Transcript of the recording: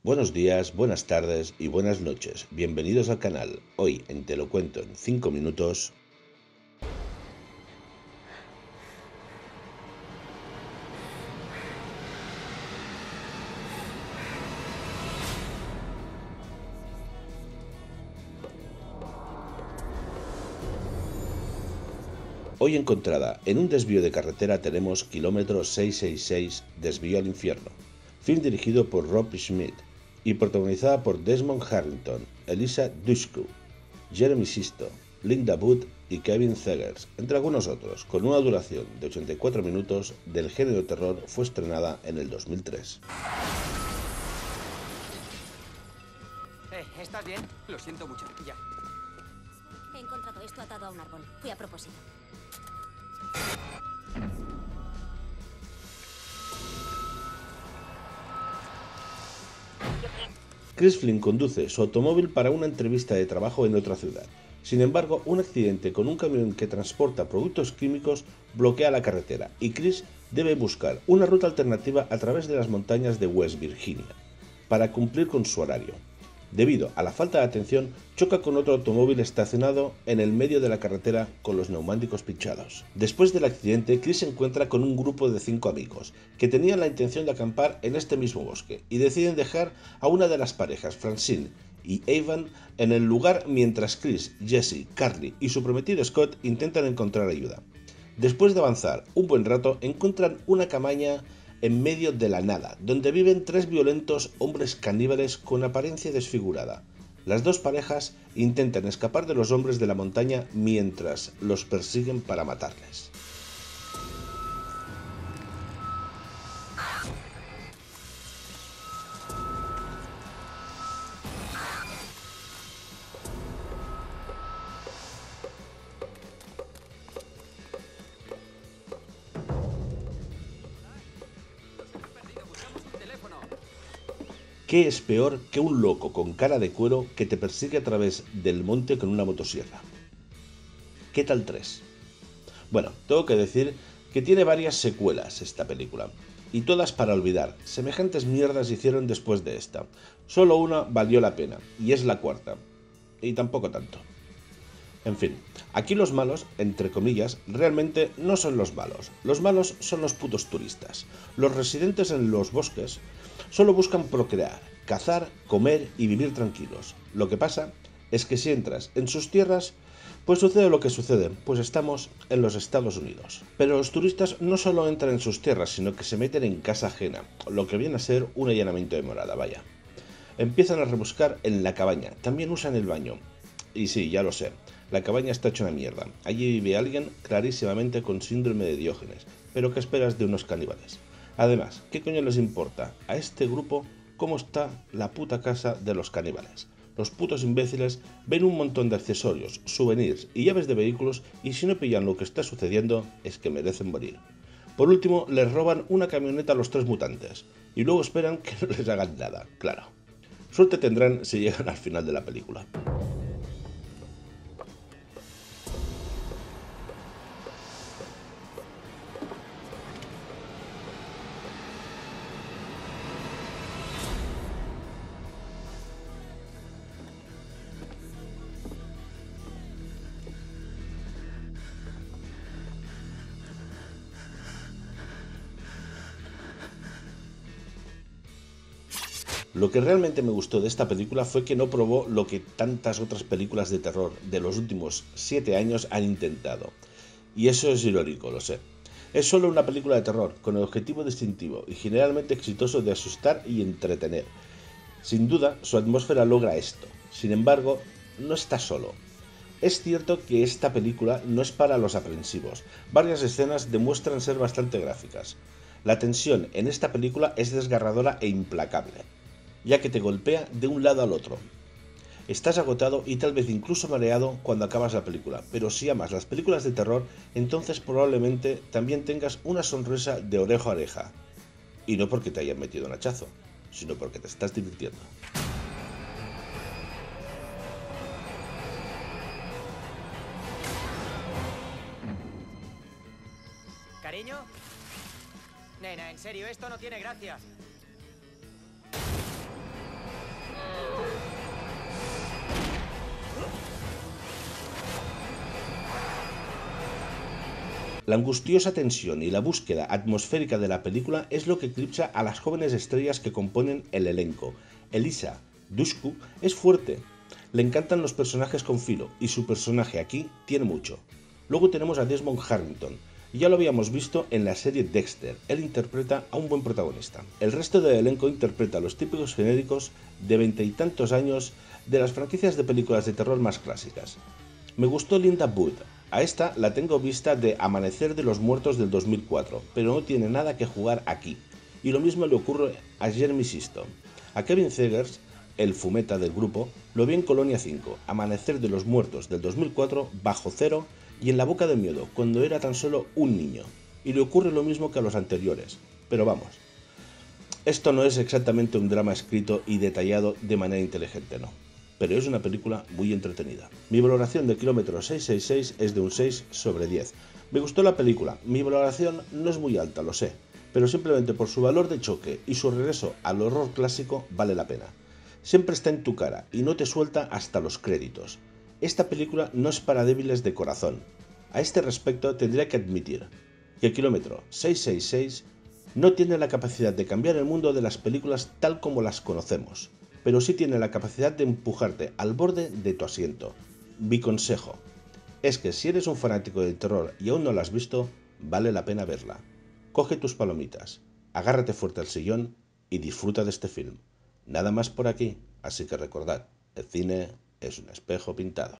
Buenos días, buenas tardes y buenas noches. Bienvenidos al canal. Hoy en Te lo cuento en 5 minutos. Hoy encontrada en un desvío de carretera tenemos kilómetro 666, Desvío al Infierno. Film dirigido por Rob Schmidt y protagonizada por Desmond Harrington, Elisa Dushku, Jeremy Sisto, Linda Wood y Kevin Zegers, entre algunos otros, con una duración de 84 minutos. Del género terror, fue estrenada en el 2003. ¿Estás bien? Lo siento mucho. Ya. He encontrado esto atado a un árbol. Fui a propósito. Chris Flynn conduce su automóvil para una entrevista de trabajo en otra ciudad. Sin embargo, un accidente con un camión que transporta productos químicos bloquea la carretera y Chris debe buscar una ruta alternativa a través de las montañas de West Virginia para cumplir con su horario. Debido a la falta de atención, choca con otro automóvil estacionado en el medio de la carretera con los neumáticos pinchados. Después del accidente, Chris se encuentra con un grupo de 5 amigos que tenían la intención de acampar en este mismo bosque y deciden dejar a una de las parejas, Francine y Evan, en el lugar mientras Chris, Jesse, Carly y su prometido Scott intentan encontrar ayuda. Después de avanzar un buen rato, encuentran una cabaña en medio de la nada, donde viven 3 violentos hombres caníbales con apariencia desfigurada. Las dos parejas intentan escapar de los hombres de la montaña mientras los persiguen para matarles. ¿Qué es peor que un loco con cara de cuero que te persigue a través del monte con una motosierra? ¿Qué tal 3? Bueno, tengo que decir que tiene varias secuelas esta película, y todas para olvidar. Semejantes mierdas hicieron después de esta. Solo una valió la pena, y es la cuarta. Y tampoco tanto. En fin, aquí los malos, entre comillas, realmente no son los malos. Los malos son los putos turistas. Los residentes en los bosques solo buscan procrear, cazar, comer y vivir tranquilos. Lo que pasa es que si entras en sus tierras, pues sucede lo que sucede, pues estamos en los Estados Unidos. Pero los turistas no solo entran en sus tierras, sino que se meten en casa ajena, lo que viene a ser un allanamiento de morada, vaya. Empiezan a rebuscar en la cabaña, también usan el baño. Y sí, ya lo sé, la cabaña está hecha una mierda. Allí vive alguien clarísimamente con síndrome de Diógenes, pero ¿qué esperas de unos caníbales? Además, ¿qué coño les importa a este grupo cómo está la puta casa de los caníbales? Los putos imbéciles ven un montón de accesorios, souvenirs y llaves de vehículos, y si no pillan lo que está sucediendo es que merecen morir. Por último, les roban una camioneta a los 3 mutantes, y luego esperan que no les hagan nada, claro. Suerte tendrán si llegan al final de la película. Lo que realmente me gustó de esta película fue que no probó lo que tantas otras películas de terror de los últimos 7 años han intentado. Y eso es irónico, lo sé. Es solo una película de terror, con el objetivo distintivo y generalmente exitoso de asustar y entretener. Sin duda, su atmósfera logra esto. Sin embargo, no está solo. Es cierto que esta película no es para los aprensivos. Varias escenas demuestran ser bastante gráficas. La tensión en esta película es desgarradora e implacable, ya que te golpea de un lado al otro. Estás agotado y tal vez incluso mareado cuando acabas la película, pero si amas las películas de terror, entonces probablemente también tengas una sonrisa de oreja a oreja. Y no porque te hayan metido un hachazo, sino porque te estás divirtiendo. ¿Cariño? Nena, en serio, esto no tiene gracia. La angustiosa tensión y la búsqueda atmosférica de la película es lo que eclipsa a las jóvenes estrellas que componen el elenco. Elisa Dushku es fuerte, le encantan los personajes con filo y su personaje aquí tiene mucho. Luego tenemos a Desmond Harrington, y ya lo habíamos visto en la serie Dexter, él interpreta a un buen protagonista. El resto del elenco interpreta a los típicos genéricos de 20 y tantos años de las franquicias de películas de terror más clásicas. Me gustó Linda Wood, a esta la tengo vista de Amanecer de los Muertos del 2004, pero no tiene nada que jugar aquí. Y lo mismo le ocurre a Jeremy Sisto. A Kevin Zegers, el fumeta del grupo, lo vi en Colonia 5, Amanecer de los Muertos del 2004, Bajo Cero y En la Boca del Miedo, cuando era tan solo un niño. Y le ocurre lo mismo que a los anteriores. Pero vamos, esto no es exactamente un drama escrito y detallado de manera inteligente, no. Pero es una película muy entretenida. Mi valoración de Kilómetro 666 es de un 6 sobre 10. Me gustó la película, mi valoración no es muy alta, lo sé, pero simplemente por su valor de choque y su regreso al horror clásico vale la pena. Siempre está en tu cara y no te suelta hasta los créditos. Esta película no es para débiles de corazón. A este respecto tendría que admitir que Kilómetro 666 no tiene la capacidad de cambiar el mundo de las películas tal como las conocemos, pero sí tiene la capacidad de empujarte al borde de tu asiento. Mi consejo es que si eres un fanático del terror y aún no la has visto, vale la pena verla. Coge tus palomitas, agárrate fuerte al sillón y disfruta de este film. Nada más por aquí, así que recordad, el cine es un espejo pintado.